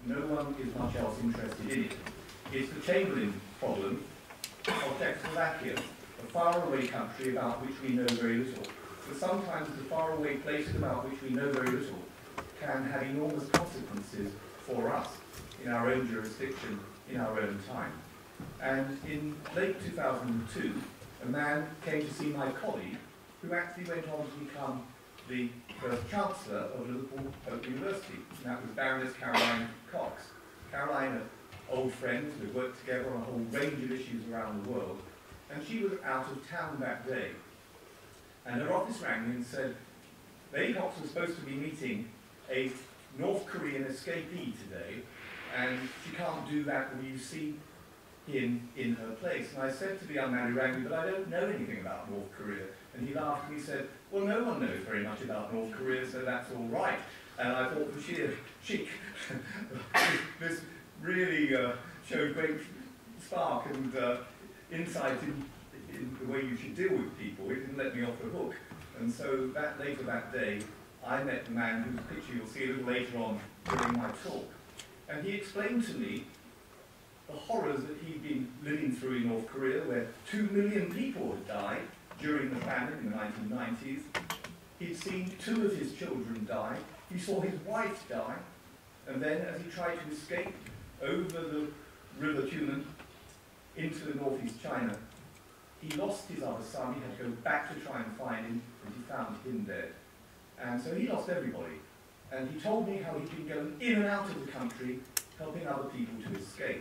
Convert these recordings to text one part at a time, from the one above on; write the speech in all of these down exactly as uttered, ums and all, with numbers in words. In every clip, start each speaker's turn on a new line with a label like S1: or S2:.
S1: no one is much else interested in it. It's the Chamberlain problem of Czechoslovakia, a faraway country about which we know very little. But sometimes the faraway places about which we know very little can have enormous consequences for us in our own jurisdiction, in our own time. And in late two thousand two, a man came to see my colleague, who actually went on to become the first Chancellor of Liverpool Open University, and that was Baroness Caroline Cox. Caroline, an old friend, we worked together on a whole range of issues around the world, and she was out of town that day. And her office rang me and said, Lady Cox was supposed to be meeting a North Korean escapee today, and she can't do that. Will you see him in her place? And I said to the young man who rang me, but I don't know anything about North Korea. And he laughed and he said, well, no one knows very much about North Korea, so that's all right. And I thought, for sheer cheek, this really uh, showed great spark and uh, insight in, in the way you should deal with people. It didn't let me off the hook. And so that later that day, I met the man whose picture you'll see a little later on during my talk. And he explained to me the horrors that he'd been living through in North Korea, where two million people had died during the famine in the nineteen nineties. He'd seen two of his children die. He saw his wife die. And then as he tried to escape over the River Tumen into the northeast China, he lost his other son. He had to go back to try and find him, and he found him dead. And so he lost everybody. And he told me how he'd been going in and out of the country, helping other people to escape.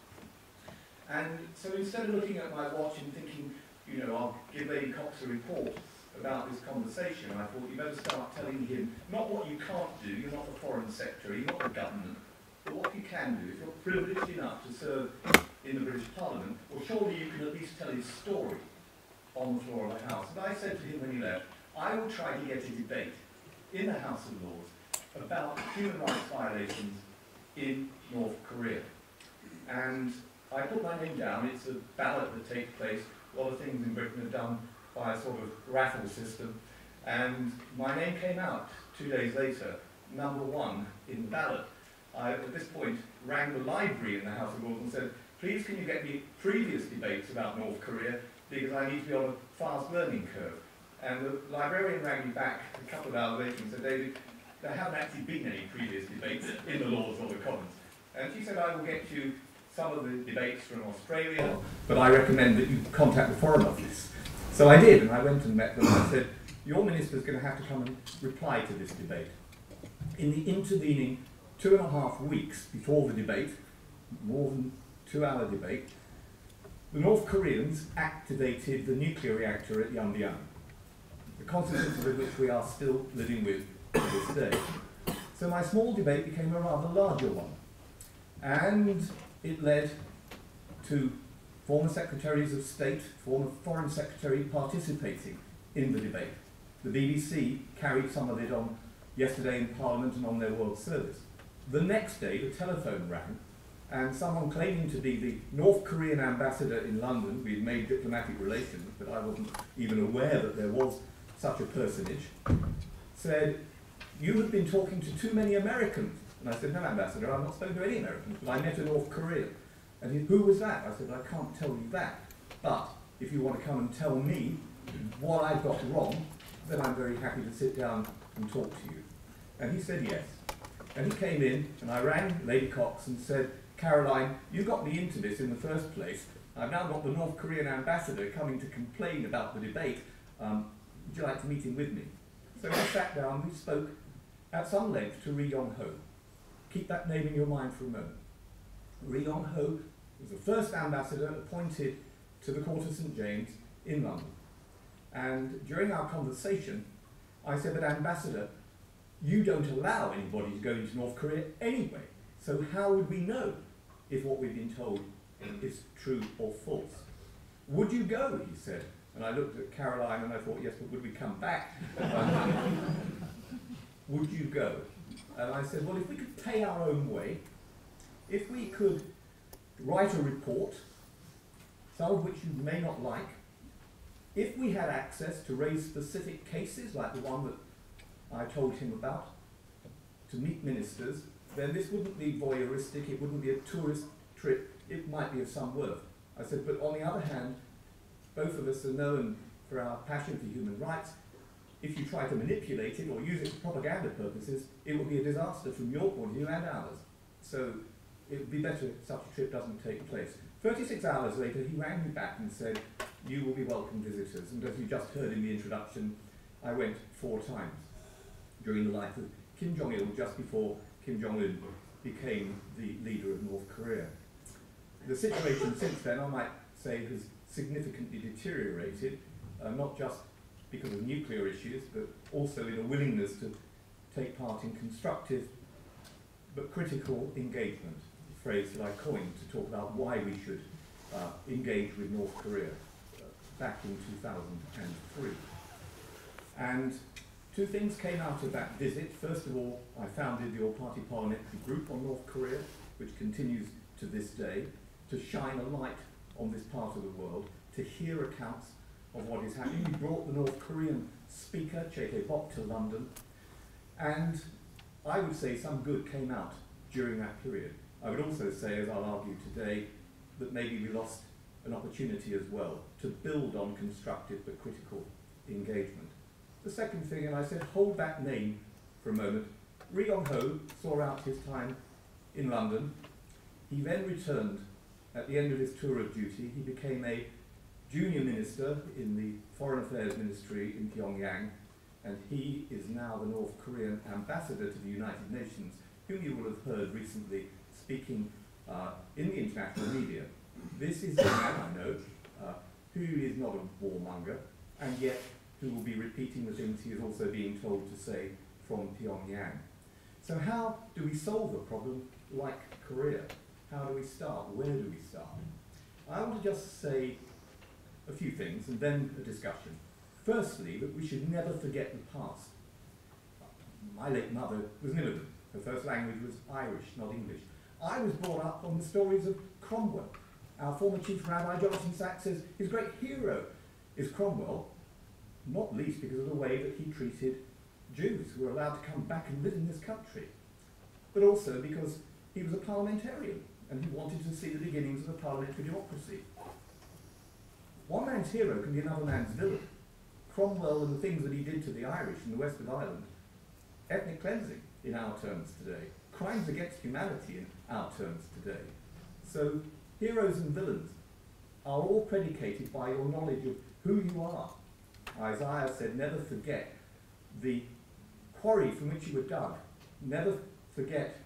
S1: And so instead of looking at my watch and thinking, you know, I'll give Lady Cox a report about this conversation, I thought you better start telling him not what you can't do, you're not the Foreign Secretary, you're not the government, but what you can do. If you're privileged enough to serve in the British Parliament, well, surely you can at least tell his story on the floor of the House. And I said to him when he left, I will try to get a debate in the House of Lords about human rights violations in North Korea. And I put my name down. It's a ballot that takes place. A lot of things in Britain are done by a sort of raffle system. And my name came out two days later, number one in the ballot. I, at this point, rang the library in the House of Lords and said, please can you get me previous debates about North Korea, because I need to be on a fast learning curve. And the librarian rang me back a couple of hours later and said, David, there haven't actually been any previous debates in the Lords or the Commons. And she said, I will get you some of the debates from Australia, but I recommend that you contact the Foreign Office. So I did, and I went and met them and I said, your minister's going to have to come and reply to this debate. In the intervening two and a half weeks before the debate, more than two-hour debate, the North Koreans activated the nuclear reactor at Yongbyon, the consequences of which we are still living with to this day. So my small debate became a rather larger one, and it led to former secretaries of state, former foreign secretary participating in the debate. The B B C carried some of it on yesterday in Parliament and on their World Service. The next day, the telephone rang, and someone claiming to be the North Korean ambassador in London, we had made diplomatic relations, but I wasn't even aware that there was such a personage, said, you have been talking to too many Americans. And I said, no, Ambassador, I'm not spoken to any Americans, but I met a North Korean. And he, who was that? I said, I can't tell you that. But if you want to come and tell me what I've got wrong, then I'm very happy to sit down and talk to you. And he said yes. And he came in, and I rang Lady Cox and said, Caroline, you got me into this in the first place. I've now got the North Korean ambassador coming to complain about the debate. Um, would you like to meet him with me? So we sat down, we spoke at some length to Ri Yong Ho. Keep that name in your mind for a moment. Ri Yong Ho was the first ambassador appointed to the Court of Saint James in London. And during our conversation, I said, but Ambassador, you don't allow anybody to go into North Korea anyway. So how would we know if what we've been told is true or false? Would you go, he said. And I looked at Caroline and I thought, yes, but would we come back? Would you go? And I said, well, if we could pay our own way, if we could write a report, some of which you may not like, if we had access to raise specific cases like the one that I told him about, to meet ministers, then this wouldn't be voyeuristic, it wouldn't be a tourist trip, it might be of some worth. I said, but on the other hand, both of us are known for our passion for human rights. If you try to manipulate it or use it for propaganda purposes, it will be a disaster from your point of view and ours. So it would be better if such a trip doesn't take place. thirty-six hours later, he rang me back and said, you will be welcome visitors. And as you just heard in the introduction, I went four times during the life of Kim Jong-il, just before Kim Jong-un became the leader of North Korea. The situation since then, I might say, has significantly deteriorated, uh, not just because of nuclear issues, but also in a willingness to take part in constructive but critical engagement, a phrase that I coined to talk about why we should uh, engage with North Korea uh, back in two thousand three. And two things came out of that visit. First of all, I founded the All-Party Parliamentary Group on North Korea, which continues to this day, to shine a light on this part of the world, to hear accounts of what is happening. We brought the North Korean speaker, Chae Tae-bok, to London, and I would say some good came out during that period. I would also say, as I'll argue today, that maybe we lost an opportunity as well to build on constructive but critical engagement. The second thing, and I said hold that name for a moment, Ri Yong-ho saw out his time in London. He then returned at the end of his tour of duty. He became a junior minister in the Foreign Affairs Ministry in Pyongyang, and he is now the North Korean ambassador to the United Nations, whom you will have heard recently speaking uh, in the international media. This is a man I know uh, who is not a warmonger, and yet who will be repeating the things he is also being told to say from Pyongyang. So how do we solve a problem like Korea? How do we start? Where do we start? I want to just say a few things and then a discussion. Firstly, that we should never forget the past. My late mother was an immigrant. Her first language was Irish, not English. I was brought up on the stories of Cromwell. Our former Chief Rabbi, Jonathan Sacks, says his great hero is Cromwell, not least because of the way that he treated Jews who were allowed to come back and live in this country, but also because he was a parliamentarian and he wanted to see the beginnings of a parliamentary democracy. One man's hero can be another man's villain. Cromwell and the things that he did to the Irish in the west of Ireland, ethnic cleansing in our terms today, crimes against humanity in our terms today. So heroes and villains are all predicated by your knowledge of who you are. Isaiah said, never forget the quarry from which you were dug. Never forget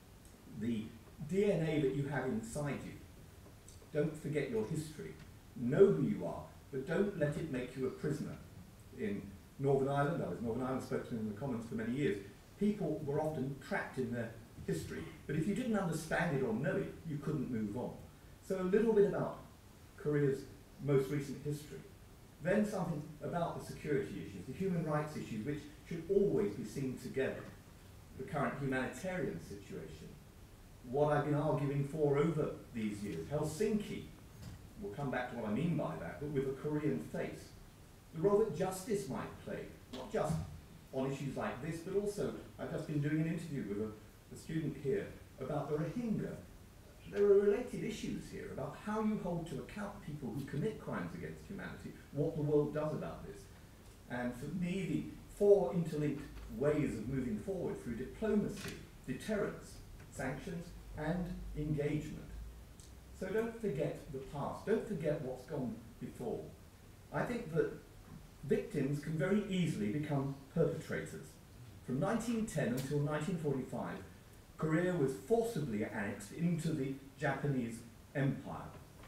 S1: the D N A that you have inside you. Don't forget your history. Know who you are, but don't let it make you a prisoner. In Northern Ireland, I was Northern Ireland spokesman in the Commons for many years, people were often trapped in their history, but if you didn't understand it or know it, you couldn't move on. So a little bit about Korea's most recent history. Then something about the security issues, the human rights issues, which should always be seen together. The current humanitarian situation, what I've been arguing for over these years, Helsinki, we'll come back to what I mean by that, but with a Korean face. The role that justice might play, not just on issues like this, but also, I've just been doing an interview with a, a student here about the Rohingya. There are related issues here about how you hold to account people who commit crimes against humanity, what the world does about this. And for me, the four interlinked ways of moving forward through diplomacy, deterrence, sanctions, and engagement. So don't forget the past, don't forget what's gone before. I think that victims can very easily become perpetrators. From nineteen ten until nineteen forty-five, Korea was forcibly annexed into the Japanese Empire.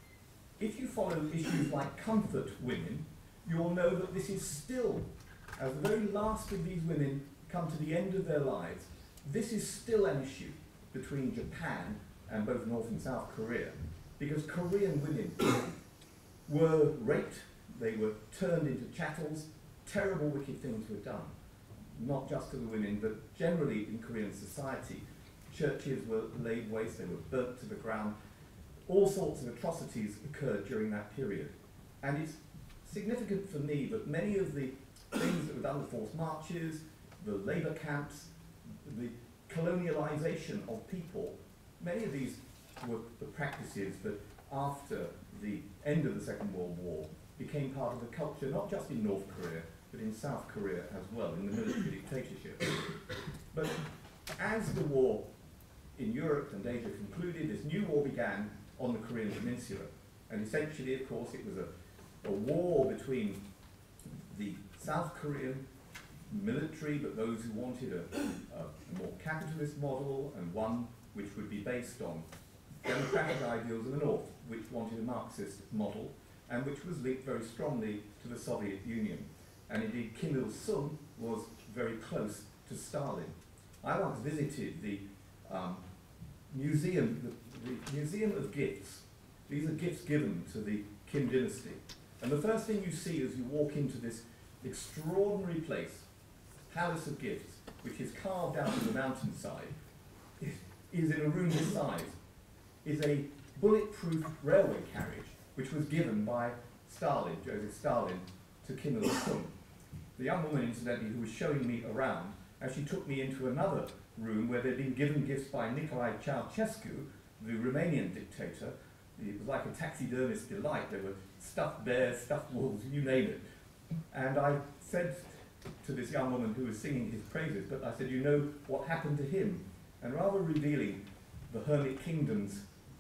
S1: If you follow issues like comfort women, you'll know that this is still, as the very last of these women come to the end of their lives, this is still an issue between Japan and both North and South Korea, because Korean women were raped, they were turned into chattels, terrible wicked things were done, not just to the women, but generally in Korean society. Churches were laid waste, they were burnt to the ground. All sorts of atrocities occurred during that period. And it's significant for me that many of the things that were done, the forced marches, the labour camps, the colonialization of people. Many of these were the practices that after the end of the Second World War became part of the culture, not just in North Korea, but in South Korea as well, in the military dictatorship. But as the war in Europe and Asia concluded, this new war began on the Korean Peninsula. And essentially, of course, it was a, a war between the South Korean military, but those who wanted a, a more capitalist model, and one which would be based on democratic ideals in the North, which wanted a Marxist model, and which was linked very strongly to the Soviet Union. And indeed, Kim Il-sung was very close to Stalin. I once visited the um, museum, the, the Museum of Gifts. These are gifts given to the Kim dynasty. And the first thing you see as you walk into this extraordinary place, Palace of Gifts, which is carved out of the mountainside, is, is in a room this size, is a bulletproof railway carriage, which was given by Stalin, Joseph Stalin, to Kim Il-sung. The young woman, incidentally, who was showing me around, actually took me into another room where they'd been given gifts by Nicolae Ceausescu, the Romanian dictator. It was like a taxidermist delight. There were stuffed bears, stuffed wolves, you name it. And I said to this young woman who was singing his praises, but I said, you know what happened to him? And rather revealing the Hermit Kingdom's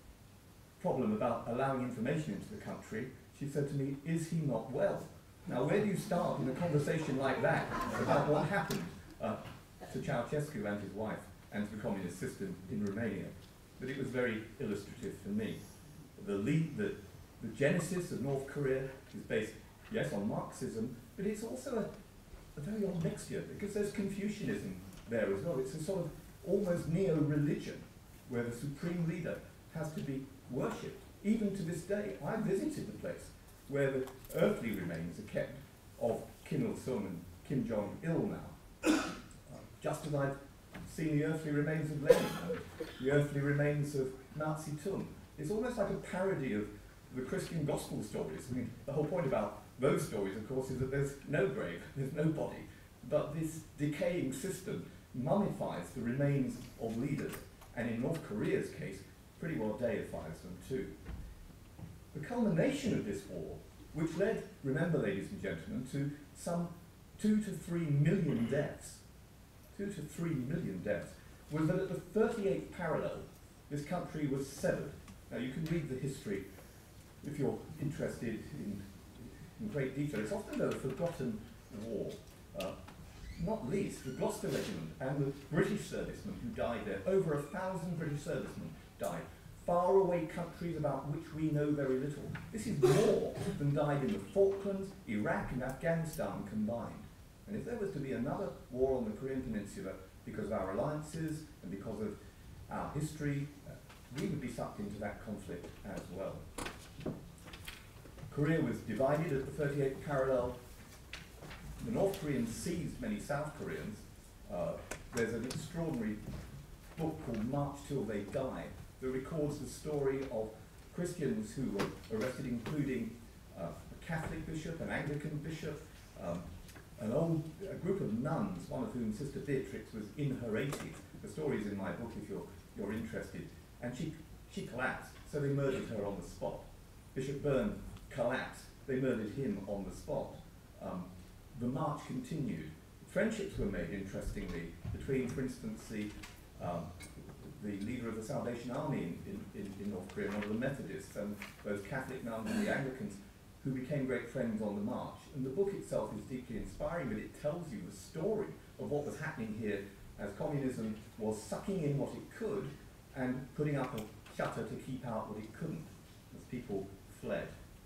S1: problem about allowing information into the country, she said to me, is he not well? Now, where do you start in a conversation like that about what happened uh, to Ceausescu and his wife and to the communist system in Romania? But it was very illustrative for me. The, lead, the, the genesis of North Korea is based, yes, on Marxism, but it's also a, a very odd mixture, because there's Confucianism there as well. It's a sort of almost neo-religion where the supreme leader has to be worshipped. Even to this day, I visited the place where the earthly remains are kept of Kim Il-sung and Kim Jong-il now, uh, just as I've seen the earthly remains of Lenin and the earthly remains of Mao Zedong. It's almost like a parody of the Christian gospel stories. I mean, the whole point about those stories, of course, is that there's no grave, there's no body, but this decaying system mummifies the remains of leaders, and in North Korea's case, pretty well deifies them too. The culmination of this war, which led, remember ladies and gentlemen, to some two to three million deaths, two to three million deaths, was that at the thirty-eighth parallel, this country was severed. Now you can read the history if you're interested in, in great detail. It's often a forgotten war, uh, not least the Gloucester Regiment and the British servicemen who died there. Over a thousand British servicemen died. Faraway countries about which we know very little. This is more than died in the Falklands, Iraq and Afghanistan combined. And if there was to be another war on the Korean Peninsula because of our alliances and because of our history, uh, we would be sucked into that conflict as well. Korea was divided at the thirty-eighth parallel. The North Koreans seized many South Koreans. Uh, there's an extraordinary book called March Till They Die that records the story of Christians who were arrested, including uh, a Catholic bishop, an Anglican bishop, um, an old a group of nuns, one of whom, Sister Beatrix, was in her eighties. The story's in my book if you're, you're interested. And she, she collapsed, so they murdered her on the spot. Bishop Byrne collapsed, they murdered him on the spot. Um, the march continued. Friendships were made, interestingly, between, for instance, the um, the leader of the Salvation Army in, in, in North Korea, one of the Methodists, and those Catholic nuns and the Anglicans who became great friends on the march. And the book itself is deeply inspiring, but it tells you the story of what was happening here as communism was sucking in what it could and putting up a shutter to keep out what it couldn't, as people fled.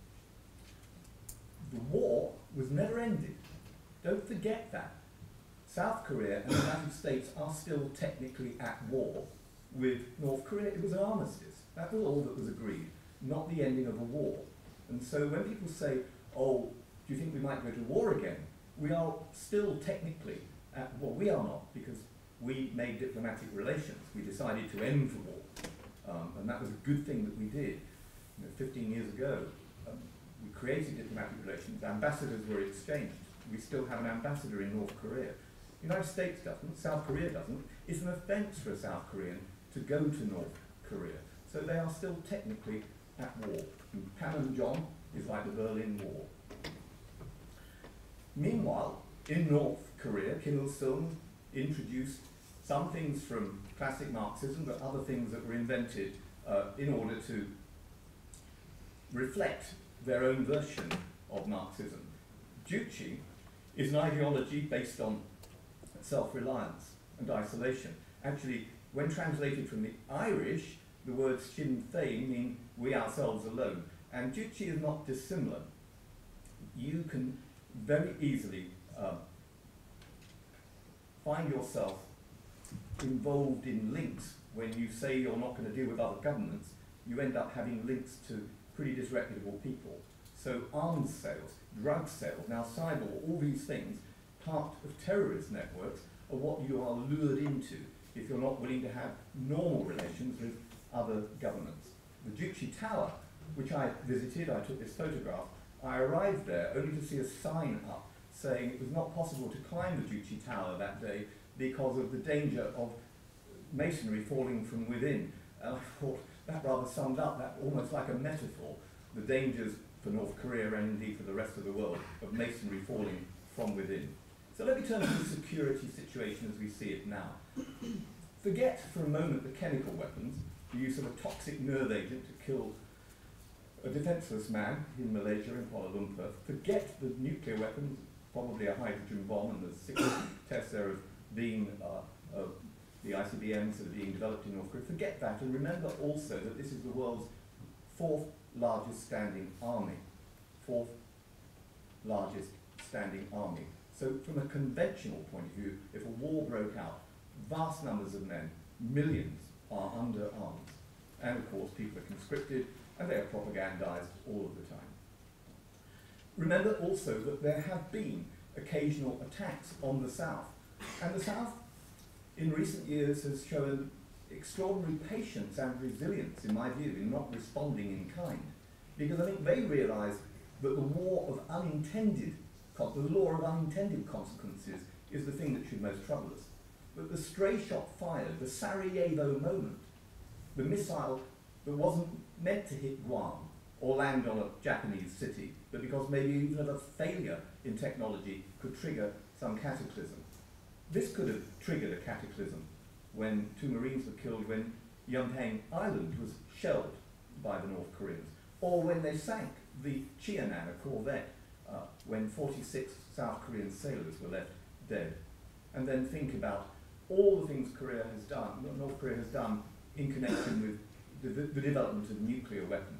S1: The war was never ended. Don't forget that. South Korea and the United States are still technically at war with North Korea. It was an armistice. That was all that was agreed, not the ending of a war. And so when people say, oh, do you think we might go to war again? We are still technically at war. We are not, because we made diplomatic relations. We decided to end the war. Um, and that was a good thing that we did. You know, fifteen years ago, um, we created diplomatic relations. Ambassadors were exchanged. We still have an ambassador in North Korea. The United States doesn't, South Korea doesn't. It's an offence for a South Korean to go to North Korea. So they are still technically at war. And Panmunjom is like the Berlin War. Meanwhile, in North Korea, Kim Il-sung introduced some things from classic Marxism, but other things that were invented uh, in order to reflect their own version of Marxism. Juche is an ideology based on self-reliance and isolation. Actually, when translated from the Irish, the words Sinn Féin mean we ourselves alone. And Juche is not dissimilar. You can very easily uh, find yourself involved in links when you say you're not going to deal with other governments. You end up having links to pretty disreputable people. So arms sales, drug sales, now cyber, all these things, part of terrorist networks, are what you are lured into if you're not willing to have normal relations with other governments. The Juche Tower, which I visited, I took this photograph, I arrived there only to see a sign up saying it was not possible to climb the Juche Tower that day because of the danger of masonry falling from within. And I thought that rather summed up that almost like a metaphor, the dangers for North Korea and indeed for the rest of the world of masonry falling from within. So let me turn to the security situation as we see it now. Forget for a moment the chemical weapons, the use of a toxic nerve agent to kill a defenseless man in Malaysia, in Kuala Lumpur. Forget the nuclear weapons, probably a hydrogen bomb, and the six tests there have been uh, uh, the I C B Ms that are being developed in North Korea. Forget that, and remember also that this is the world's fourth largest standing army. Fourth largest standing army. So from a conventional point of view, if a war broke out, vast numbers of men, millions, are under arms. And of course, people are conscripted, and they are propagandized all of the time. Remember also that there have been occasional attacks on the South. And the South, in recent years, has shown extraordinary patience and resilience, in my view, in not responding in kind. Because I think they realize that the war of unintended, the law of unintended consequences is the thing that should most trouble us. But the stray shot fired, the Sarajevo moment, the missile that wasn't meant to hit Guam or land on a Japanese city, but because maybe even a failure in technology could trigger some cataclysm. This could have triggered a cataclysm when two Marines were killed when Yumpang Island was shelled by the North Koreans, or when they sank the Cheonan, a corvette, uh, when forty-six South Korean sailors were left dead. And then think about all the things Korea has done, North Korea has done in connection with the, the development of nuclear weapons.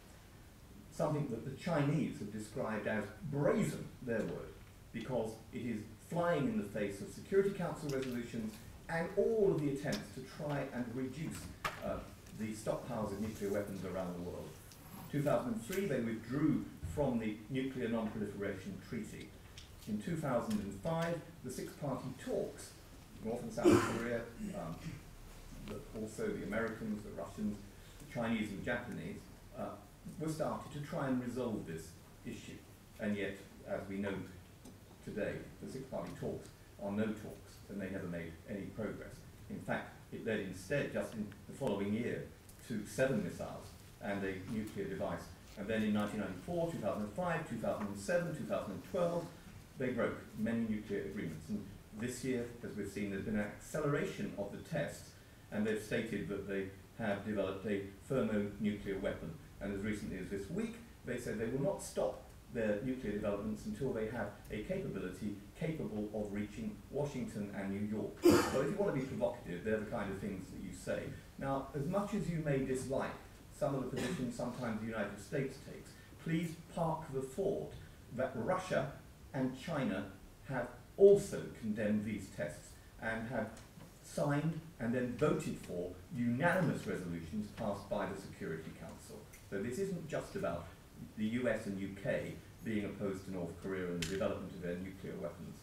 S1: Something that the Chinese have described as brazen, their word, because it is flying in the face of Security Council resolutions and all of the attempts to try and reduce uh, the stockpiles of nuclear weapons around the world. In two thousand three, they withdrew from the Nuclear Non-Proliferation Treaty. In two thousand five, the six-party talks, North and South Korea, um, but also the Americans, the Russians, the Chinese and the Japanese, uh, were started to try and resolve this issue. And yet, as we know today, the six-party talks are no talks, and they never made any progress. In fact, it led instead, just in the following year, to seven missiles and a nuclear device. And then in nineteen ninety-four, two thousand five, two thousand seven, two thousand twelve, they broke many nuclear agreements. And this year, as we've seen, there's been an acceleration of the tests, and they've stated that they have developed a thermonuclear weapon. And as recently as this week, they said they will not stop their nuclear developments until they have a capability capable of reaching Washington and New York. So if you want to be provocative, they're the kind of things that you say. Now, as much as you may dislike some of the positions sometimes the United States takes, please park the thought that Russia and China have also condemned these tests and have signed and then voted for unanimous resolutions passed by the Security Council. So this isn't just about the U S and U K being opposed to North Korea and the development of their nuclear weapons.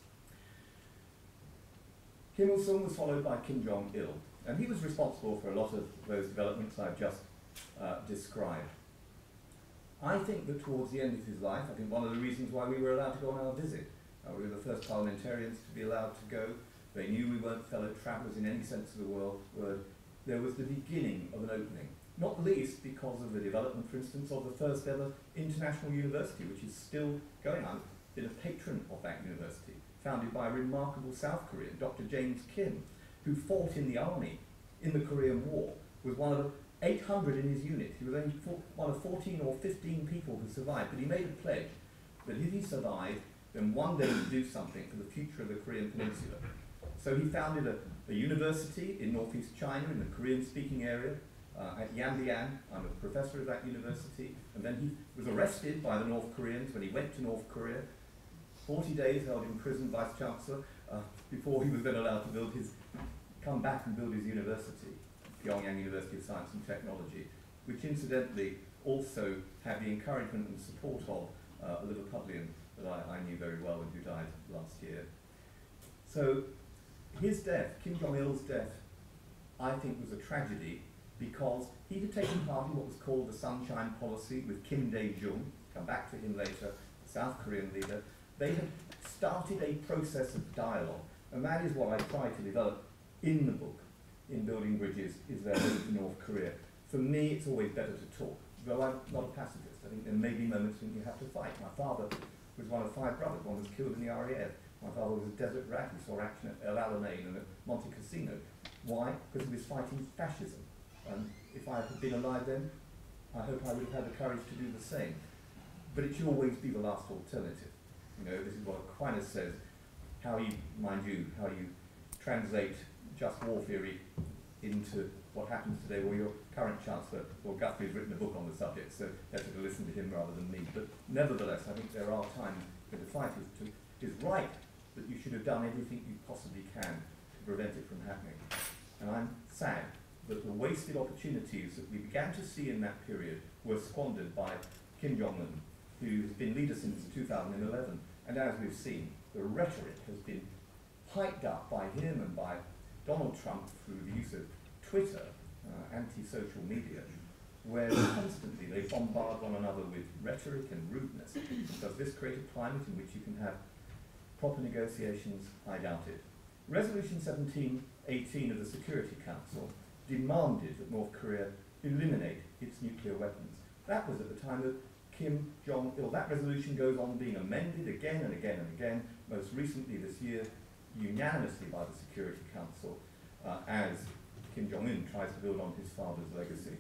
S1: Kim Il-sung was followed by Kim Jong-il, and he was responsible for a lot of those developments I've just uh, described. I think that towards the end of his life, I think one of the reasons why we were allowed to go on our visit
S2: Uh, we were the first parliamentarians to be allowed to go. They knew we weren't fellow travellers in any sense of the word. There was the beginning of an opening, not least because of the development, for instance, of the first ever international university, which is still going on. I've been a patron of that university, founded by a remarkable South Korean, Doctor James Kim, who fought in the army in the Korean War, was one of eight hundred in his unit. He was only four, one of fourteen or fifteen people who survived, but he made a pledge that if he survived, then one day he'd do something for the future of the Korean Peninsula. So he founded a, a university in northeast China, in the Korean-speaking area, uh, at Yambian. I'm a professor of that university. And then he was arrested by the North Koreans when he went to North Korea. forty days held in prison, Vice-Chancellor, uh, before he was then allowed to build his, come back and build his university, Pyongyang University of Science and Technology, which incidentally also had the encouragement and support of uh, a Liverpudlian that I, I knew very well and who died last year. So his death, Kim Jong-il's death, I think was a tragedy because he had taken part in what was called the Sunshine Policy with Kim Dae-jung, come back to him later, the South Korean leader. They had started a process of dialogue, and that is what I try to develop in the book, in Building Bridges, is their road to North Korea. For me, it's always better to talk, though I'm not a pacifist. I think there may be moments when you have to fight. My father was one of five brothers. One was killed in the R A F. My father was a desert rat. He saw action at El Alamein and at Monte Cassino. Why? Because he was fighting fascism. And if I had been alive then, I hope I would have had the courage to do the same. But it should always be the last alternative. You know, this is what Aquinas says, how you, mind you, how you translate just war theory into what happens today. Well, your current Chancellor, well, Guthrie, has written a book on the subject, so better to listen to him rather than me. But nevertheless, I think there are times when the fight is, to, is right that you should have done everything you possibly can to prevent it from happening. And I'm sad that the wasted opportunities that we began to see in that period were squandered by Kim Jong-un, who has been leader since two thousand eleven. And as we've seen, the rhetoric has been hyped up by him and by Donald Trump through the use of Twitter, uh, anti-social media, where constantly they bombard one another with rhetoric and rudeness. Does this create a climate in which you can have proper negotiations? I doubt it. Resolution seventeen eighteen of the Security Council demanded that North Korea eliminate its nuclear weapons. That was at the time of Kim Jong-il. That resolution goes on being amended again and again and again, most recently this year, unanimously by the Security Council, uh, as Kim Jong-un tries to build on his father's legacy.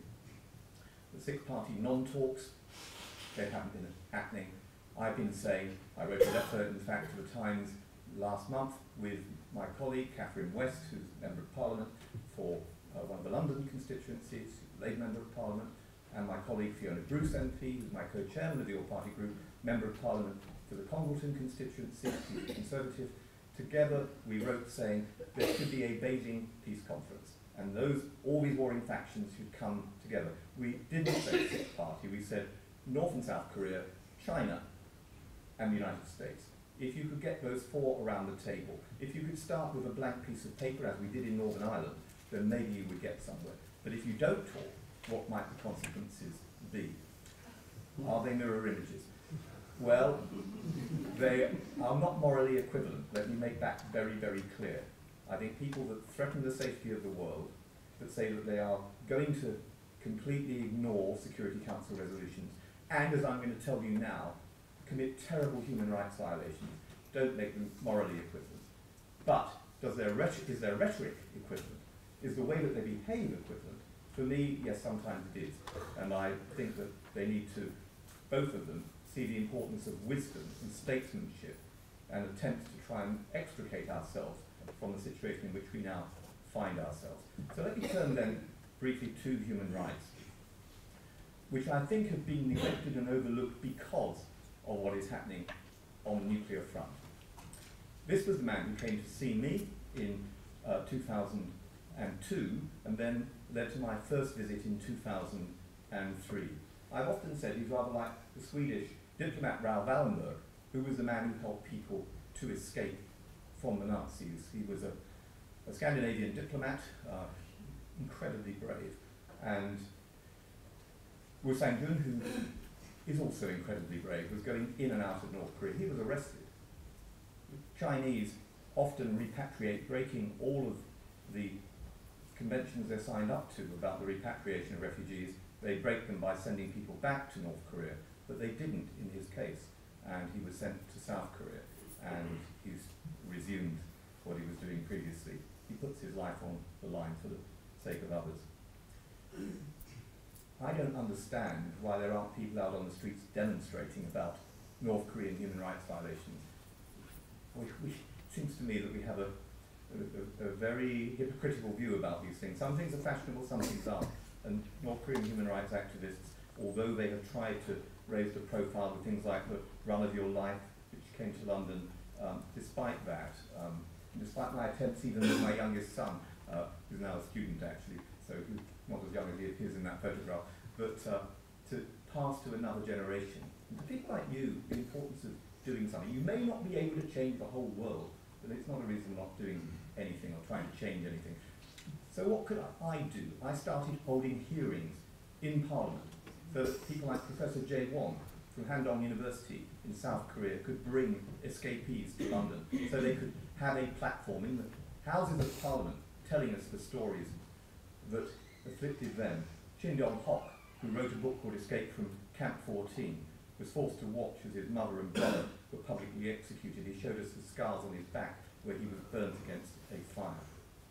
S2: The six-party non-talks, they haven't been happening. I've been saying, I wrote a letter, in fact, to the Times last month with my colleague, Catherine West, who's Member of Parliament for uh, one of the London constituencies, Labour Member of Parliament, and my colleague Fiona Bruce M P, who's my co-chairman of the All-Party Group, Member of Parliament for the Congleton constituency, who's a Conservative. Together, we wrote saying there should be a Beijing peace conference, and those, all these warring factions should come together. We didn't say sixth party, we said North and South Korea, China, and the United States. If you could get those four around the table, if you could start with a blank piece of paper, as we did in Northern Ireland, then maybe you would get somewhere. But if you don't talk, what might the consequences be? Are they mirror images? Well, they are not morally equivalent. Let me make that very, very clear. I think people that threaten the safety of the world, that say that they are going to completely ignore Security Council resolutions, and as I'm going to tell you now, commit terrible human rights violations, don't make them morally equivalent. But does their rhetoric, is their rhetoric equivalent? Is the way that they behave equivalent? For me, yes, sometimes it is. And I think that they need to, both of them, see the importance of wisdom and statesmanship and attempt to try and extricate ourselves from the situation in which we now find ourselves. So let me turn then briefly to human rights, which I think have been neglected and overlooked because of what is happening on the nuclear front. This was the man who came to see me in uh, two thousand two and then led to my first visit in two thousand three. I've often said he's rather like the Swedish diplomat Raoul Wallenberg, who was the man who helped people to escape from the Nazis. He was a, a Scandinavian diplomat, uh, incredibly brave, and Woo Sang-jun, who is also incredibly brave, was going in and out of North Korea. He was arrested. Chinese often repatriate, breaking all of the conventions they're signed up to about the repatriation of refugees. They break them by sending people back to North Korea, but they didn't in his case, and he was sent to South Korea, and he's resumed what he was doing previously. He puts his life on the line for the sake of others. I don't understand why there aren't people out on the streets demonstrating about North Korean human rights violations. We, we, it seems to me that we have a, a, a very hypocritical view about these things. Some things are fashionable, some things aren't. And North Korean human rights activists, although they have tried to raise the profile with things like the Run of Your Life, which came to London, um, despite that, um, despite my attempts even with my youngest son, uh, who's now a student actually, so who's not as young as he appears in that photograph, but uh, to pass to another generation. And to people like you, the importance of doing something. You may not be able to change the whole world, but it's not a reason not doing anything or trying to change anything. So what could I do? I started holding hearings in Parliament so that people like Professor Jae Won from Handong University in South Korea could bring escapees to London, so they could have a platform in the Houses of Parliament telling us the stories that afflicted them. Shin Dong-hok, who wrote a book called Escape from Camp fourteen, was forced to watch as his mother and brother were publicly executed. He showed us the scars on his back where he was burnt against a fire.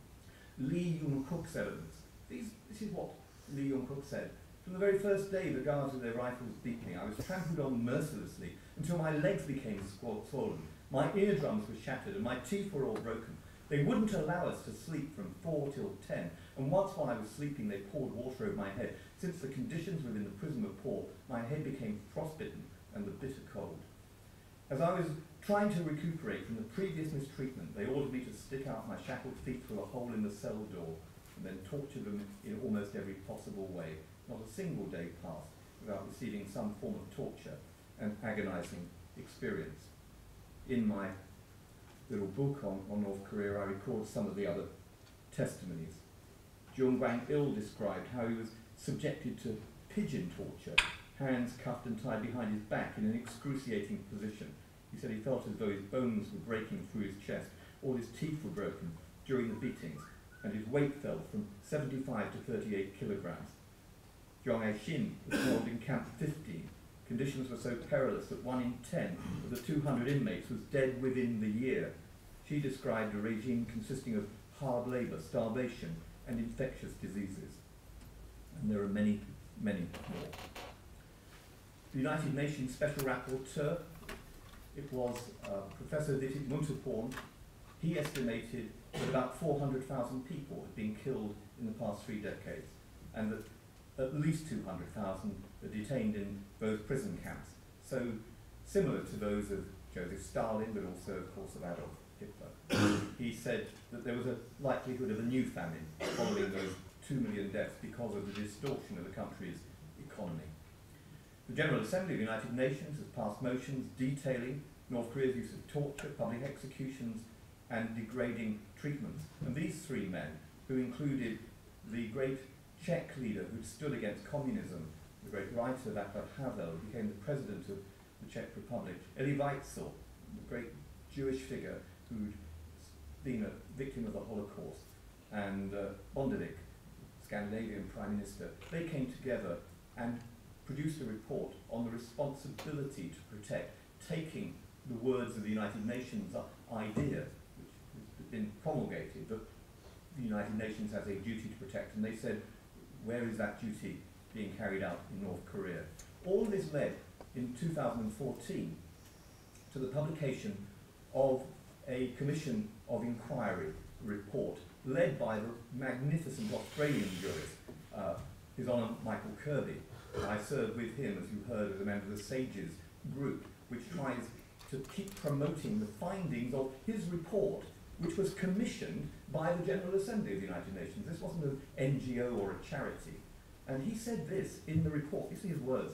S2: Lee Yong-kook's evidence. These, this is what Lee Yong-kook said. From the very first day the guards with their rifles beat me, I was trampled on mercilessly until my legs became swollen. My eardrums were shattered and my teeth were all broken. They wouldn't allow us to sleep from four till ten, and once while I was sleeping they poured water over my head. Since the conditions within the prison were poor, my head became frostbitten and the bitter cold. As I was trying to recuperate from the previous mistreatment, they ordered me to stick out my shackled feet through a hole in the cell door and then torture them in almost every possible way. Not a single day passed without receiving some form of torture and agonizing experience. In my little book on, on North Korea, I record some of the other testimonies. Jung Kwang-il described how he was subjected to pigeon torture, hands cuffed and tied behind his back in an excruciating position. He said he felt as though his bones were breaking through his chest, all his teeth were broken during the beatings, and his weight fell from seventy-five to thirty-eight kilograms. Jong Ae-shin was held in Camp fifteen. Conditions were so perilous that one in ten of the two hundred inmates was dead within the year. She described a regime consisting of hard labour, starvation, and infectious diseases. And there are many, many more. The United Nations Special Rapporteur, it was uh, Professor Ditit Munterporn. He estimated that about four hundred thousand people had been killed in the past three decades, and that at least two hundred thousand are detained in those prison camps. So similar to those of Joseph Stalin, but also, of course, of Adolf Hitler. He said that there was a likelihood of a new famine following those two million deaths because of the distortion of the country's economy. The General Assembly of the United Nations has passed motions detailing North Korea's use of torture, public executions, and degrading treatments. And these three men, who included the great Czech leader who stood against communism, the great writer Václav Havel, who became the president of the Czech Republic, Elie Wiesel, the great Jewish figure who'd been a victim of the Holocaust, and uh, Bondevik, Scandinavian Prime Minister, they came together and produced a report on the responsibility to protect, taking the words of the United Nations idea, which has been promulgated, that the United Nations has a duty to protect, and they said, where is that duty being carried out in North Korea? All this led, in two thousand fourteen, to the publication of a Commission of Inquiry report led by the magnificent Australian jurist, uh, His Honour Michael Kirby. I served with him, as you heard, as a member of the SAGES group, which tries to keep promoting the findings of his report, which was commissioned by the General Assembly of the United Nations. This wasn't an N G O or a charity. And he said this in the report, these are his words: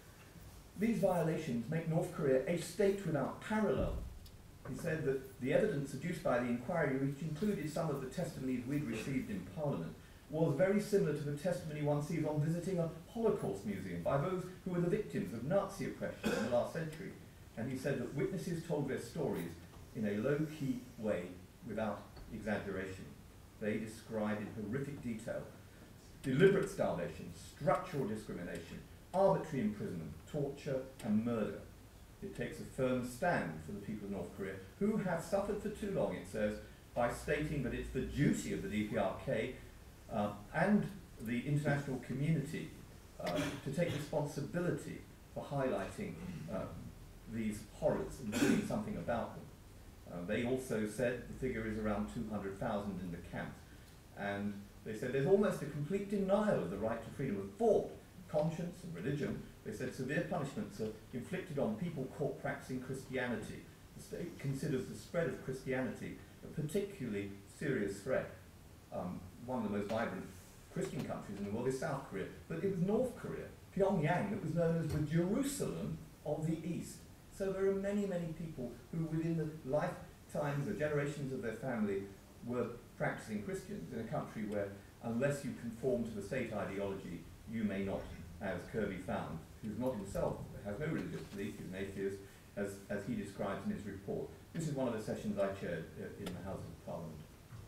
S2: "These violations make North Korea a state without parallel." He said that the evidence adduced by the inquiry, which included some of the testimonies we'd received in Parliament, was very similar to the testimony one sees on visiting a Holocaust museum by those who were the victims of Nazi oppression in the last century. And he said that witnesses told their stories in a low-key way without exaggeration. They describe in horrific detail deliberate starvation, structural discrimination, arbitrary imprisonment, torture and murder. It takes a firm stand for the people of North Korea, who have suffered for too long, it says, by stating that it's the duty of the D P R K uh, and the international community uh, to take responsibility for highlighting uh, these horrors and doing something about them. Uh, they also said the figure is around two hundred thousand in the camps, and they said there's almost a complete denial of the right to freedom of thought, conscience and religion. They said severe punishments are inflicted on people caught practicing Christianity. The state considers the spread of Christianity a particularly serious threat. Um, one of the most vibrant Christian countries in the world is South Korea, but it was North Korea, Pyongyang, that was known as the Jerusalem of the East. So there are many, many people who within the lifetimes or generations of their family were practicing Christians in a country where, unless you conform to the state ideology, you may not, as Kirby found, who's not himself, has no religious belief, he's an atheist, as, as he describes in his report. This is one of the sessions I chaired uh, in the House of Parliament.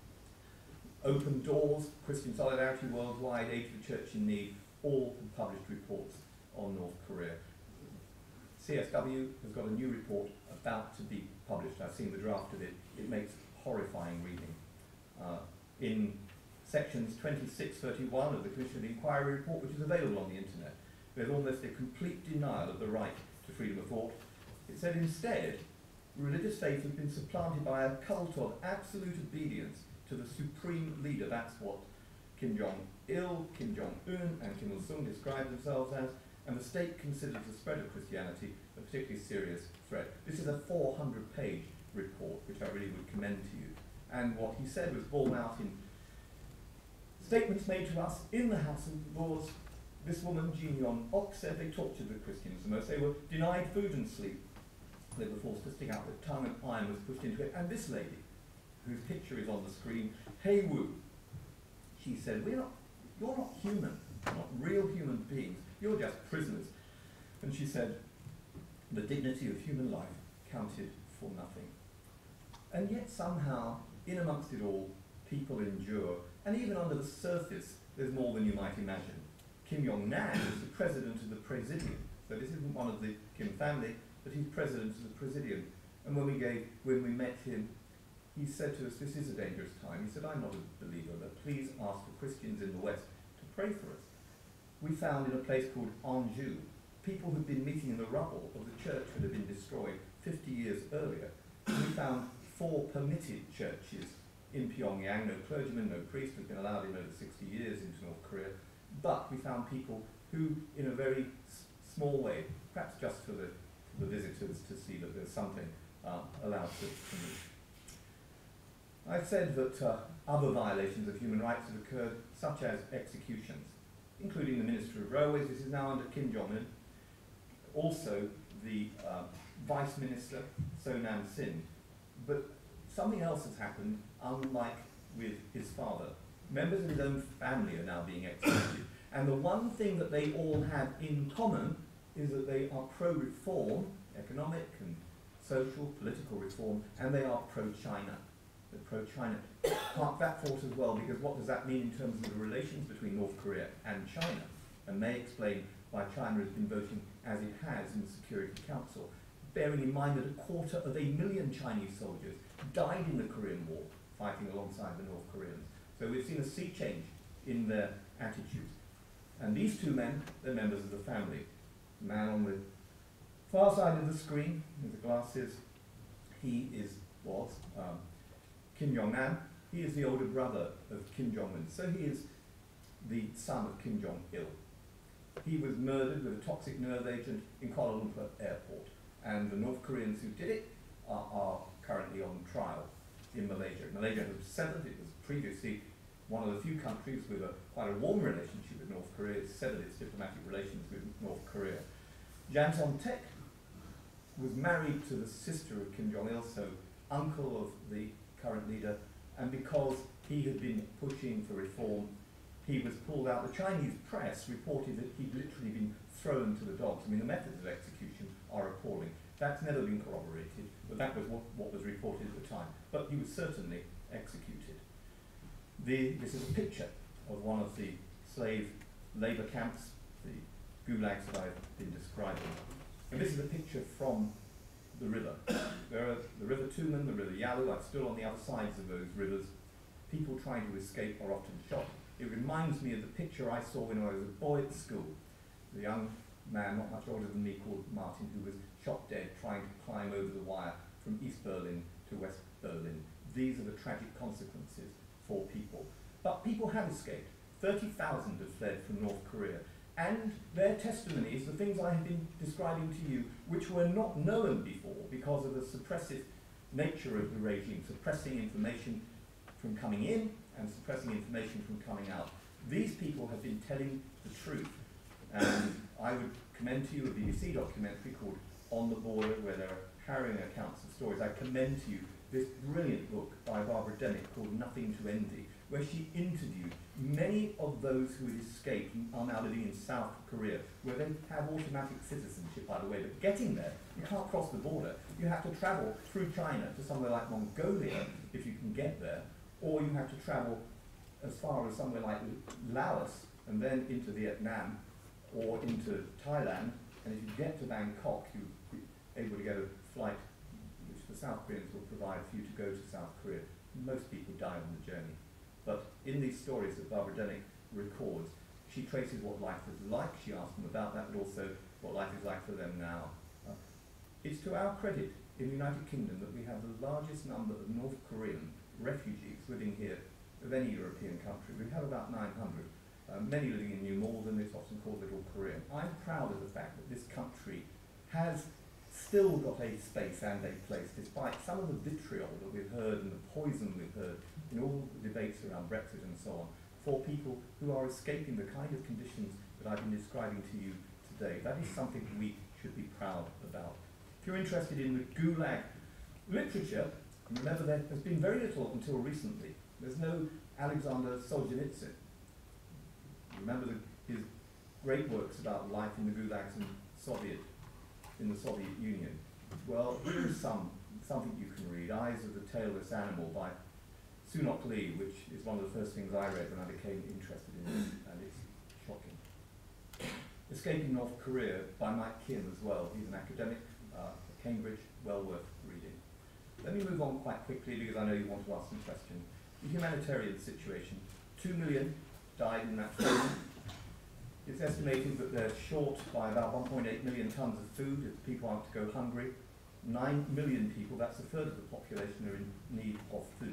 S2: Open Doors, Christian Solidarity Worldwide, Aid to the Church in Need, all have published reports on North Korea. C S W has got a new report about to be published. I've seen the draft of it. It makes horrifying reading. Uh, in sections twenty-six thirty-one of the Commission of Inquiry report, which is available on the internet, there's almost a complete denial of the right to freedom of thought. It said instead, religious faith has been supplanted by a cult of absolute obedience to the supreme leader. That's what Kim Jong-il, Kim Jong-un and Kim Il-sung describe themselves as, and the state considers the spread of Christianity a particularly serious threat. This is a four hundred page report, which I really would commend to you. And what he said was borne out in statements made to us in the House of Lords. This woman, Jin Yon-ok, said they tortured the Christians the most. They were denied food and sleep. They were forced to stick out their tongue and iron was pushed into it. And this lady, whose picture is on the screen, Hei Wu, she said, We're not, you're not human, not real human beings. You're just prisoners. And she said, the dignity of human life counted for nothing. And yet somehow, in amongst it all, people endure. And even under the surface, there's more than you might imagine. Kim Jong-nam is the president of the Presidium. So this isn't one of the Kim family, but he's president of the Presidium. And when we gave, when we met him, he said to us, this is a dangerous time. He said, I'm not a believer, but please ask for Christians in the West to pray for us. We found in a place called Anjou, people who'd been meeting in the rubble of the church that had been destroyed fifty years earlier. And we found four permitted churches in Pyongyang, no clergyman, no priest, had been allowed in over sixty years into North Korea. But we found people who, in a very s small way, perhaps just for the, for the visitors to see that there's something uh, allowed to, to move. I said that uh, other violations of human rights have occurred, such as executions, including the Minister of Railways. This is now under Kim Jong-un. Also, the uh, Vice Minister, Sonam Sin. But something else has happened, unlike with his father. Members of his own family are now being executed. And the one thing that they all have in common is that they are pro-reform, economic and social, political reform, and they are pro-China. They're pro-China. Park that thought as well, because what does that mean in terms of the relations between North Korea and China? And may explain why China has been voting as it has in the Security Council, bearing in mind that a quarter of a million Chinese soldiers died in the Korean War, fighting alongside the North Koreans. So we've seen a sea change in their attitudes. And these two men, they're members of the family. The man on the far side of the screen, with the glasses, he is, was, um, Kim Jong-nam. He is the older brother of Kim Jong-un. So he is the son of Kim Jong-il. He was murdered with a toxic nerve agent in Kuala Lumpur airport. And the North Koreans who did it are, are currently on trial in Malaysia. Malaysia has severed. It was previously one of the few countries with a quite a warm relationship with North Korea. It's severed its diplomatic relations with North Korea. Jang Son-taek was married to the sister of Kim Jong-il, so uncle of the current leader, and because he had been pushing for reform, he was pulled out. The Chinese press reported that he'd literally been thrown to the dogs. I mean, the methods of execution are appalling. That's never been corroborated, but that was what, what was reported at the time. But he was certainly executed. The, this is a picture of one of the slave labour camps, the gulags that I've been describing. And this is a picture from the river. There are the River Tumen, the River Yalu. I've stood on the other sides of those rivers. People trying to escape are often shot. It reminds me of the picture I saw when I was a boy at school. The young man, not much older than me, called Martin, who was shot dead trying to climb over the wire from East Berlin to West Berlin. These are the tragic consequences for people. But people have escaped. thirty thousand have fled from North Korea. And their testimonies, the things I have been describing to you, which were not known before because of the suppressive nature of the regime, suppressing information from coming in and suppressing information from coming out. These people have been telling the truth. And I would commend to you a B B C documentary called On the Border, where there are harrowing accounts of stories. I commend to you this brilliant book by Barbara Demick called Nothing to Envy, where she interviewed many of those who had escaped and are now living in South Korea, where they have automatic citizenship, by the way, but getting there, you can't cross the border. You have to travel through China to somewhere like Mongolia, if you can get there, or you have to travel as far as somewhere like Laos, and then into Vietnam, or into Thailand, and if you get to Bangkok, you'll be able to get a flight which the South Koreans will provide for you to go to South Korea. Most people die on the journey. But in these stories that Barbara Demick records, she traces what life was like. She asks them about that, but also what life is like for them now. Uh, it's to our credit in the United Kingdom that we have the largest number of North Korean refugees living here of any European country. We have about nine hundred, uh, many living in New Malden. It's often called Little Korea. I'm proud of the fact that this country has still got a space and a place, despite some of the vitriol that we've heard and the poison we've heard in all the debates around Brexit and so on, for people who are escaping the kind of conditions that I've been describing to you today. That is something we should be proud about. If you're interested in the Gulag literature, remember there has been very little until recently. There's no Alexander Solzhenitsyn. Remember the, his great works about life in the gulags in Soviet, in the Soviet Union. Well, here is some, something you can read. Eyes of the Tailless Animal by Sunok Lee, which is one of the first things I read when I became interested in this, and it's shocking. Escaping North Korea by Mike Kim as well. He's an academic uh, at Cambridge, well worth reading. Let me move on quite quickly because I know you want to ask some questions. The humanitarian situation. Two million died in that famine. It's estimated that they're short by about one point eight million tons of food if people aren't to go hungry. Nine million people, that's a third of the population, are in need of food.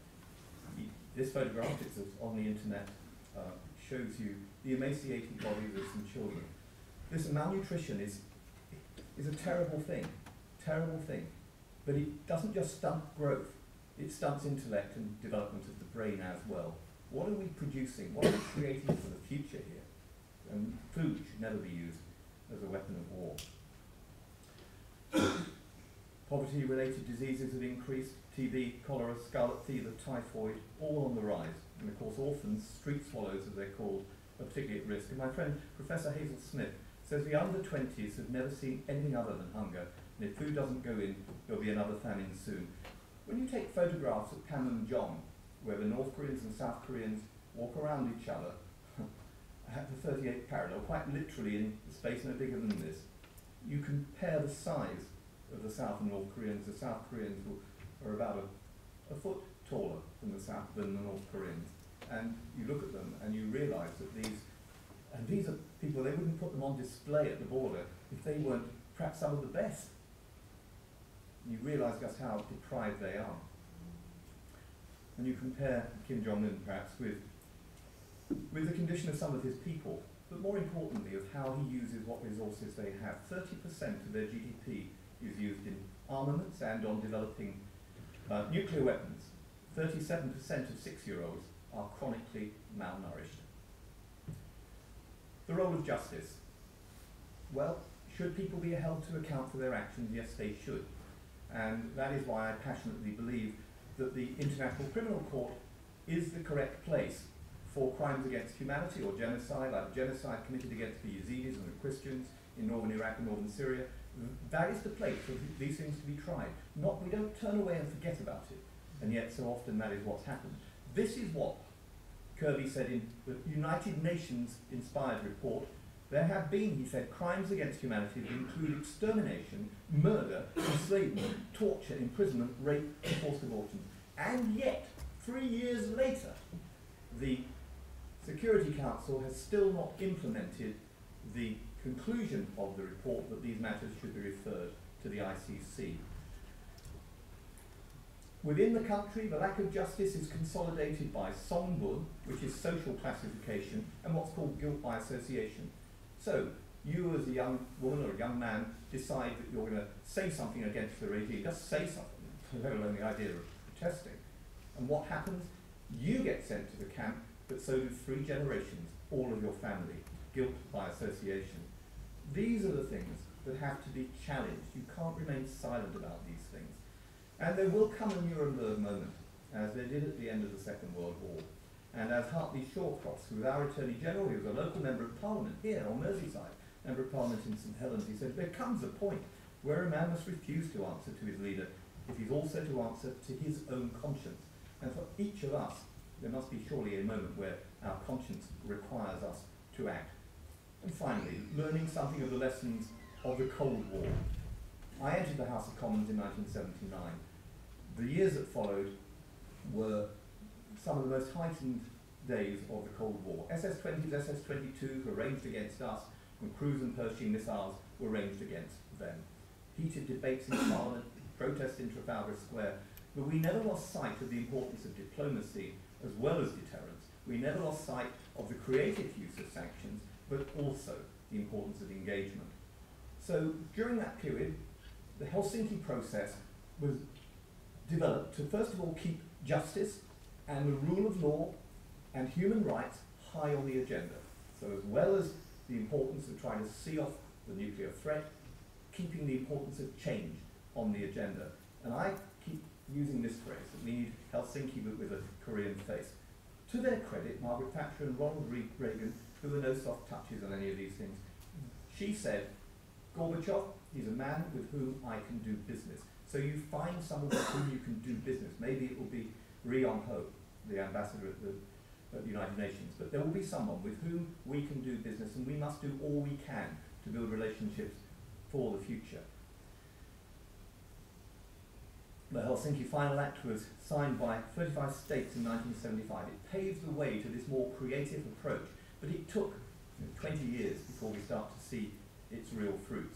S2: This photograph, it's on the internet, uh, shows you the emaciated bodies of some children. This malnutrition is, is a terrible thing, terrible thing. But it doesn't just stunt growth, it stunts intellect and development of the brain as well. What are we producing? What are we creating for the future here? And food should never be used as a weapon of war. Poverty-related diseases have increased. T B, cholera, scarlet fever, typhoid, all on the rise. And of course orphans, street swallows as they're called, are particularly at risk. And my friend Professor Hazel Smith says the under twenties have never seen anything other than hunger, and if food doesn't go in, there'll be another famine soon. When you take photographs of Panmunjom, where the North Koreans and South Koreans walk around each other at the thirty-eighth parallel, quite literally in a space no bigger than this, you compare the size of the South and North Koreans. The South Koreans will are about a, a foot taller than the South than the North Koreans, and you look at them and you realise that these, and these are people, they wouldn't put them on display at the border if they weren't perhaps some of the best. You realise just how deprived they are. And you compare Kim Jong-un perhaps with, with the condition of some of his people, but more importantly of how he uses what resources they have. thirty percent of their G D P is used in armaments and on developing Uh, nuclear weapons. thirty-seven percent of six-year-olds are chronically malnourished. The role of justice. Well, should people be held to account for their actions? Yes, they should. And that is why I passionately believe that the International Criminal Court is the correct place for crimes against humanity or genocide, like the genocide committed against the Yazidis and the Christians in northern Iraq and northern Syria. that is the place for these things to be tried. Not, we don't turn away and forget about it, and yet so often that is what's happened. This is what Kirby said in the United Nations inspired report. There have been, he said, crimes against humanity that include extermination, murder, enslavement, torture, imprisonment, rape, and forced abortion. And yet, three years later, the Security Council has still not implemented the conclusion of the report that these matters should be referred to the I C C. Within the country, the lack of justice is consolidated by Songbun, which is social classification, and what's called guilt by association. So, you as a young woman or a young man decide that you're going to say something against the regime, just say something, let alone the idea of protesting. And what happens? You get sent to the camp, but so do three generations, all of your family. Guilt by association. These are the things that have to be challenged. You can't remain silent about these things. And there will come a Nuremberg moment, as there did at the end of the Second World War. And as Hartley Shawcross, who was our Attorney General, he was a local Member of Parliament here on Merseyside, Member of Parliament in St Helens, he said, there comes a point where a man must refuse to answer to his leader if he's also to answer to his own conscience. And for each of us, there must be surely a moment where our conscience requires us to act. And finally, learning something of the lessons of the Cold War. I entered the House of Commons in nineteen seventy-nine. The years that followed were some of the most heightened days of the Cold War. S S twenties, S S twenty-twos were ranged against us, and cruise and Pershing missiles were ranged against them. Heated debates in Parliament, protests in Trafalgar Square, but we never lost sight of the importance of diplomacy as well as deterrence. We never lost sight of the creative use of sanctions, but also the importance of engagement. So during that period, the Helsinki process was developed to first of all keep justice and the rule of law and human rights high on the agenda. So as well as the importance of trying to see off the nuclear threat, keeping the importance of change on the agenda. And I keep using this phrase, that we need Helsinki but with a Korean face. To their credit, Margaret Thatcher and Ronald Reagan, who were no soft touches on any of these things, she said, Gorbachev, he's a man with whom I can do business. So you find someone with whom you can do business. Maybe it will be Ri Yong Ho, the ambassador at the, at the United Nations, but there will be someone with whom we can do business, and we must do all we can to build relationships for the future. The Helsinki Final Act was signed by thirty-five states in nineteen seventy-five. It paved the way to this more creative approach, but it took you know, twenty years before we start to see its real fruits.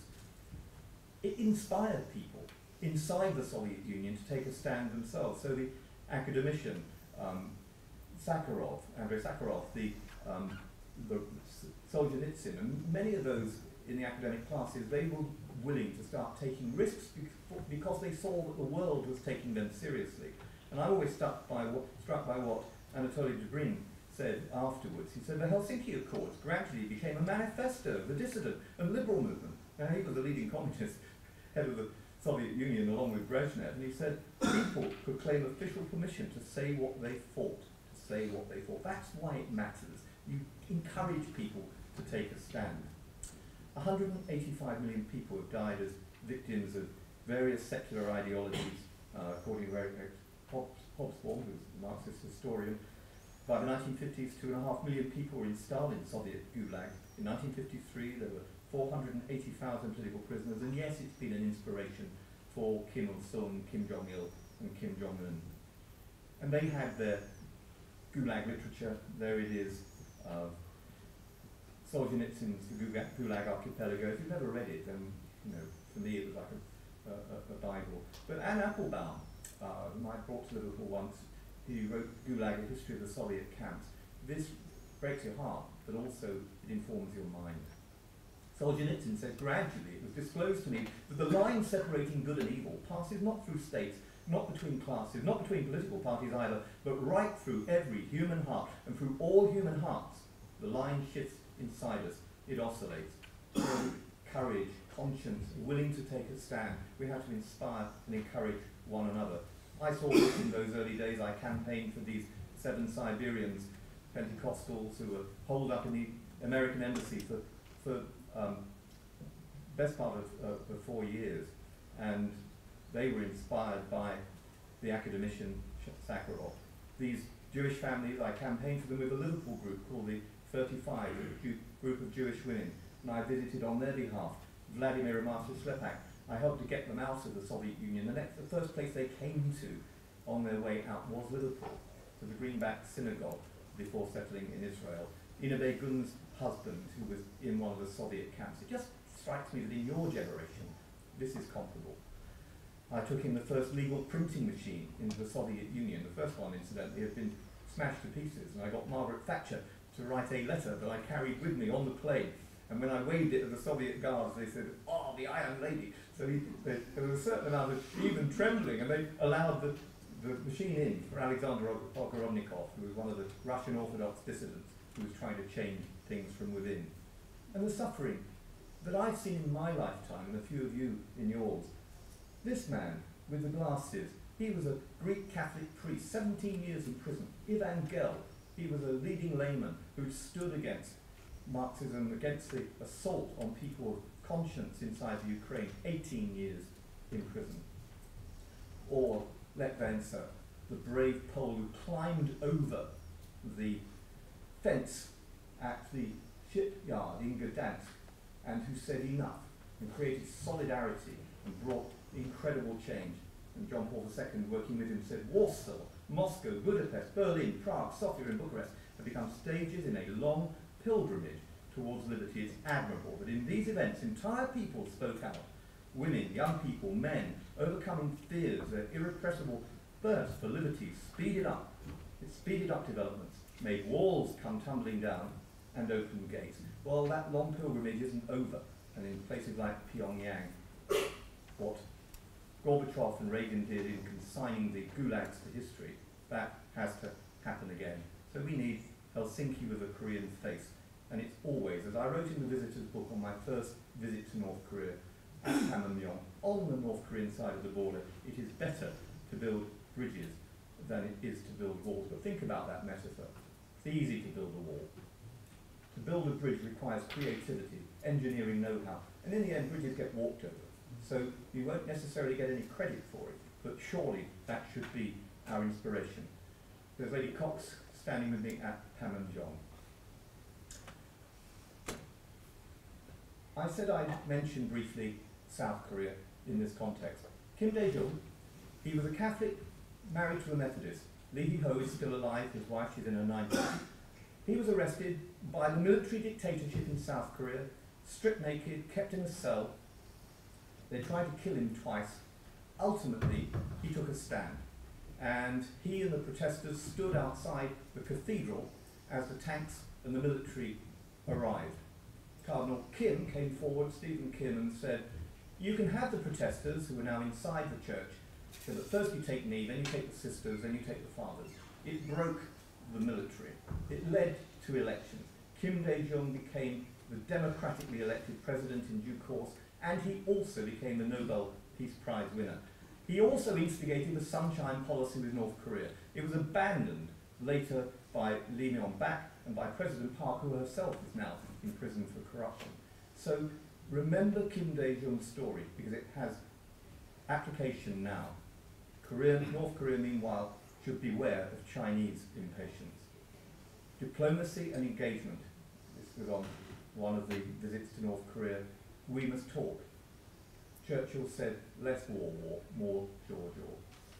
S2: It inspired people inside the Soviet Union to take a stand themselves. So the academician um, Sakharov, Andrei Sakharov, the, um, the Solzhenitsyn, and many of those in the academic classes, they were willing to start taking risks because they saw that the world was taking them seriously. And I'm always struck by what, struck by what Anatoly Dobrin said afterwards. He said the Helsinki Accords gradually became a manifesto of the dissident and liberal movement. Now, he was the leading communist head of the Soviet Union along with Brezhnev, and he said people could claim official permission to say what they thought, to say what they thought. That's why it matters. You encourage people to take a stand. one hundred eighty-five million people have died as victims of various secular ideologies, uh, according to Eric Hobsbawm, who's a Marxist historian. By the nineteen fifties, two and a half million people were in Stalin's Soviet Gulag. In nineteen fifty-three, there were four hundred eighty thousand political prisoners, and yes, it's been an inspiration for Kim Il-sung, Kim Jong-il, and Kim Jong-un. And they had their Gulag literature. There it is. Uh, Solzhenitsyn's The Gulag, Gulag Archipelago. If you've never read it, then you know, for me it was like a, a, a Bible. But Anne Applebaum, uh, whom I brought to Liverpool once, he wrote Gulag, A History of the Soviet Camps. This breaks your heart, but also it informs your mind. Solzhenitsyn says, gradually it was disclosed to me that the line separating good and evil passes not through states, not between classes, not between political parties either, but right through every human heart, and through all human hearts. The line shifts inside us, it oscillates. So, courage, conscience, willing to take a stand. We have to inspire and encourage one another. I saw this in those early days. I campaigned for these seven Siberians, Pentecostals, who were holed up in the American embassy for, for um, best part of, uh, of four years, and they were inspired by the academician Sakharov. These Jewish families, I campaigned for them with a Liverpool group called the thirty-five, a Jew, group of Jewish women, and I visited on their behalf Vladimir and Marta Slepak. I helped to get them out of the Soviet Union. The, next, the first place they came to on their way out was Liverpool, to the Greenback Synagogue, before settling in Israel. Ina Begun's husband, who was in one of the Soviet camps. It just strikes me that in your generation, this is comparable. I took in the first legal printing machine in the Soviet Union. The first one, incidentally, had been smashed to pieces, and I got Margaret Thatcher to write a letter that I carried with me on the plane. And when I waved it at the Soviet guards, they said, "Oh, the Iron Lady." So he, they, there was a certain amount of even trembling, and they allowed the, the machine in for Alexander Ogorodnikov, who was one of the Russian Orthodox dissidents who was trying to change things from within. And the suffering that I've seen in my lifetime, and a few of you in yours. This man with the glasses, he was a Greek Catholic priest, seventeen years in prison. Ivan Gell, he was a leading layman who stood against Marxism, against the assault on people of conscience inside the Ukraine, eighteen years in prison. Or Lech Wałęsa, the brave Pole who climbed over the fence at the shipyard in Gdansk and who said enough and created solidarity and brought incredible change. And John Paul the Second, working with him, said Warsaw, Moscow, Budapest, Berlin, Prague, Sofia and Bucharest have become stages in a long pilgrimage towards liberty. It's admirable that in these events entire people spoke out. Women, young people, men, overcoming fears, their irrepressible thirst for liberty speeded up. It speeded up developments, made walls come tumbling down, and opened gates. Well, that long pilgrimage isn't over, and in places like Pyongyang, what Gorbachev and Reagan did in consigning the gulags to history, that has to happen again. So we need Helsinki with a Korean face. And it's always, as I wrote in the visitor's book on my first visit to North Korea, at Panmunjom, on the North Korean side of the border, it is better to build bridges than it is to build walls. But think about that metaphor. It's easy to build a wall. To build a bridge requires creativity, engineering know-how, and in the end, bridges get walked over. So you won't necessarily get any credit for it, but surely that should be our inspiration. There's Lady Cox standing with me at Panmunjom. I said I'd mention briefly South Korea in this context. Kim Dae-jung, he was a Catholic married to a Methodist. Lee Hee-ho is still alive, his wife, she's in her nineties. He was arrested by the military dictatorship in South Korea, stripped naked, kept in a cell. They tried to kill him twice. Ultimately, he took a stand, and he and the protesters stood outside the cathedral as the tanks and the military arrived. Cardinal Kim came forward, Stephen Kim, and said, "You can have the protesters who are now inside the church, so that first you take me, then you take the sisters, then you take the fathers." It broke the military. It led to elections. Kim Dae-jung became the democratically elected president in due course, and he also became the Nobel Peace Prize winner. He also instigated the Sunshine Policy with North Korea. It was abandoned later by Lee Myung-bak and by President Park, who herself is now in prison for corruption. So remember Kim Dae-jung's story, because it has application now. Korea, North Korea, meanwhile, should beware of Chinese impatience. Diplomacy and engagement. This was on one of the visits to North Korea. We must talk. Churchill said, less war, war, more jaw, jaw.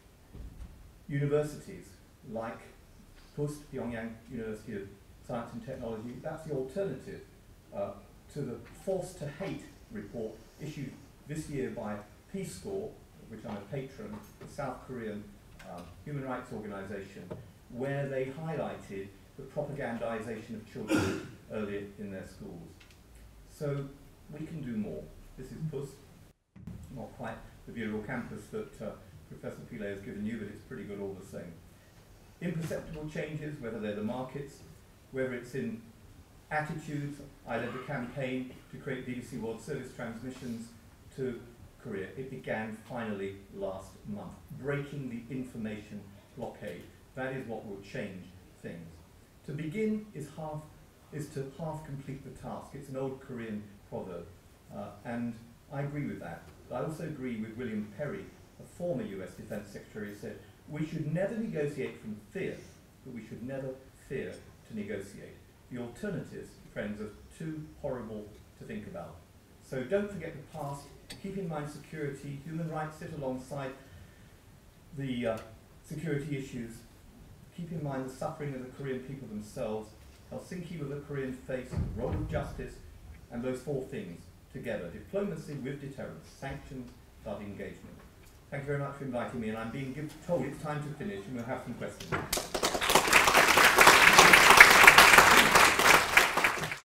S2: Universities like P U S T, Pyongyang University of Science and Technology, that's the alternative uh, to the Forced to Hate report issued this year by Peace Corps, which I'm a patron, the South Korean uh, human rights organization, where they highlighted the propagandization of children earlier in their schools. So we can do more. This is P U S T, not quite the Viral campus that uh, Professor Pillay has given you, but it's pretty good all the same. Imperceptible changes, whether they're the markets, whether it's in attitudes. I led the campaign to create B B C World Service transmissions to Korea. It began finally last month, breaking the information blockade. That is what will change things. To begin is half is to half complete the task. It's an old Korean proverb. Uh, and I agree with that. But I also agree with William Perry, a former U S Defence Secretary, who said, we should never negotiate from fear, but we should never fear to negotiate. The alternatives, friends, are too horrible to think about. So don't forget the past, keep in mind security, human rights sit alongside the uh, security issues, keep in mind the suffering of the Korean people themselves, Helsinki with the Korean face, the role of justice, and those four things together: diplomacy with deterrence, sanctions, without engagement. Thank you very much for inviting me, and I'm being give, told it's time to finish, and we'll have some questions.